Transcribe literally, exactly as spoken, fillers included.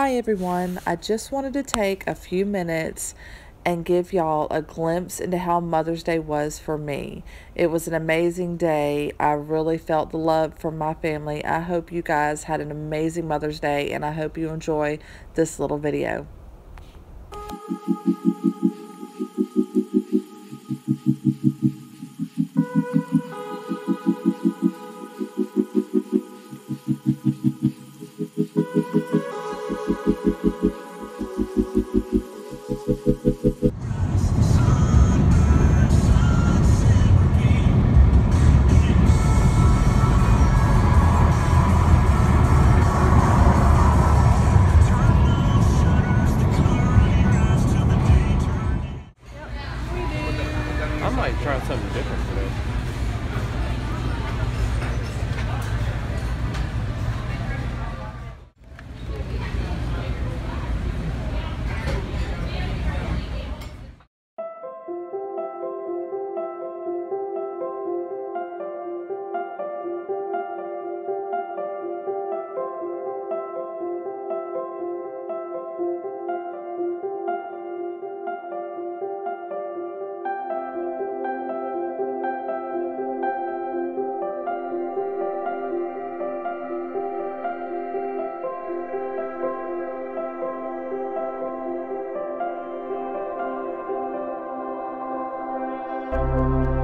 Hi everyone, I just wanted to take a few minutes and give y'all a glimpse into how Mother's Day was for me. It was an amazing day. I really felt the love from my family. I hope you guys had an amazing Mother's Day, and I hope you enjoy this little video. I might try something different today. Thank you.